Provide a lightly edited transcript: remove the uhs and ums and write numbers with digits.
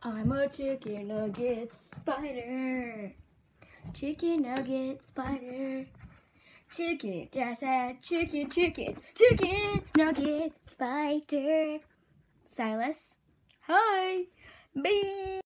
I'm a chicken nugget spider. Chicken nugget spider. Chicken, just had chicken nugget spider. Silas. Hi. Bee.